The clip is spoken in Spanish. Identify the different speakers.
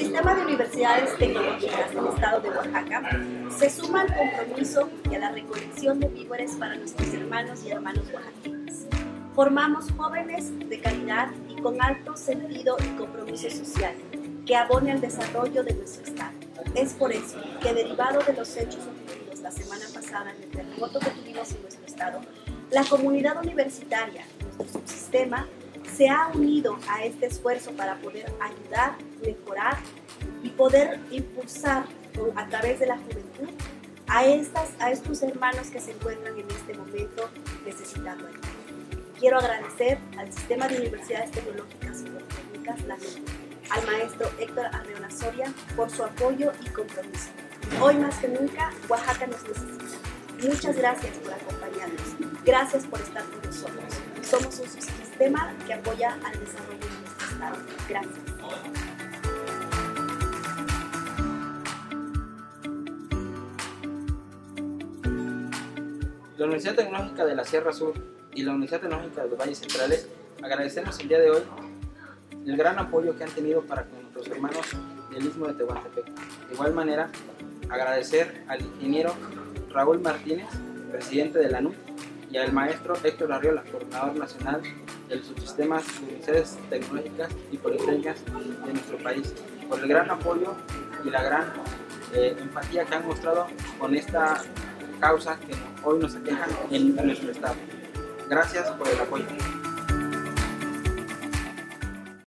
Speaker 1: Sistema de Universidades Tecnológicas del Estado de Oaxaca se suma al compromiso y a la recolección de víveres para nuestros hermanos y hermanas oaxaqueños. Formamos jóvenes de calidad y con alto sentido y compromiso social que abone al desarrollo de nuestro Estado. Es por eso que, derivado de los hechos ocurridos la semana pasada en el terremoto que tuvimos en nuestro Estado, la comunidad universitaria, nuestro subsistema, se ha unido a este esfuerzo para poder ayudar, mejorar y poder impulsar a través de la juventud a estos hermanos que se encuentran en este momento necesitando ayuda. Quiero agradecer al Sistema de Universidades Tecnológicas y Politécnicas, la METI, al maestro Héctor Arreola Soria por su apoyo y compromiso. Hoy más que nunca, Oaxaca nos necesita. Muchas gracias por acompañarnos. Gracias por estar con nosotros. Somos un sistema que apoya al desarrollo de nuestro Estado. Gracias.
Speaker 2: La Universidad Tecnológica de la Sierra Sur y la Universidad Tecnológica de los Valles Centrales agradecemos el día de hoy el gran apoyo que han tenido para con nuestros hermanos del Istmo de Tehuantepec. De igual manera, agradecer al ingeniero Raúl Martínez, presidente de la NUT, y al maestro Héctor Arreola, coordinador nacional del subsistema de universidades tecnológicas y politécnicas de nuestro país, por el gran apoyo y la gran empatía que han mostrado con esta causa que hoy nos aqueja en nuestro estado. Gracias por el apoyo.